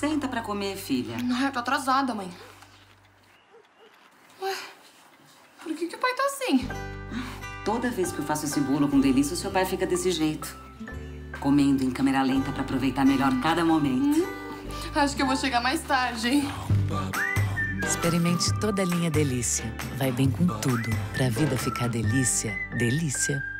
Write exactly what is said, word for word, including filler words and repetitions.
Senta pra comer, filha. Ai, eu tô atrasada, mãe. Ué, por que que o pai tá assim? Toda vez que eu faço esse bolo com delícia, o seu pai fica desse jeito. Comendo em câmera lenta pra aproveitar melhor cada momento. Hum, acho que eu vou chegar mais tarde, hein? Experimente toda a linha Delícia. Vai bem com tudo. Pra vida ficar delícia, delícia.